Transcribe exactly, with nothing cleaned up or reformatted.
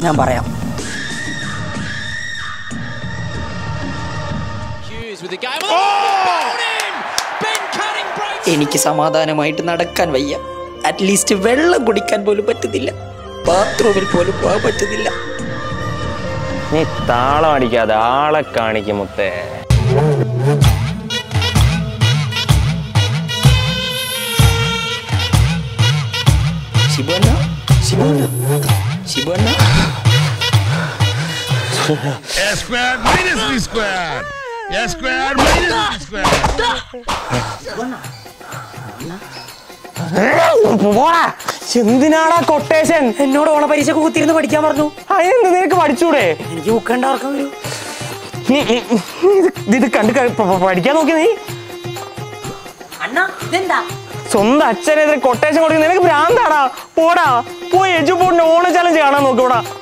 ഞാൻ പറയാം. എനിക്ക് സമാധാനമായിട്ട് നടക്കാൻ വയ്യ. അറ്റ്ലീസ്റ്റ് വെള്ളം കുടിക്കാൻ പോലും പറ്റുന്നില്ല. ബാത്റൂമിൽ പോലും പോകാൻ പറ്റുന്നില്ല. നീ താളം അടിക്കാതെ ആളെ കാണിക്കും മുത്തേ. ശിബുവണ്ണ, ശിബുവണ്ണ, ശിബുവണ്ണ. A squared minus B squared. A squared minus B squared. എന്തിനാടാ കൊട്ടേഷൻ? എന്നോട് ഓണ പരീക്ഷ കുത്തിരുന്ന് പഠിക്കാൻ പറഞ്ഞു. അതെന്ത് നിനക്ക് പഠിച്ചൂടെ? എനിക്ക് ബുക്കണ്ട ഓർക്കാൻ വരും. നീ ഇത് കണ്ട് പഠിക്കാൻ നോക്കി നീ. അണ്ണാ ഇതെന്താ? സ്വന്തം അച്ഛനെതിരെ കൊട്ടേഷൻ കൊടുക്കുന്ന നിനക്ക് ഭ്രാന്താടാ. പോടാ, പോയി എജുപോർട്ടിന്റെ ഓണ ചലഞ്ച് കാണാൻ നോക്കൂടാ.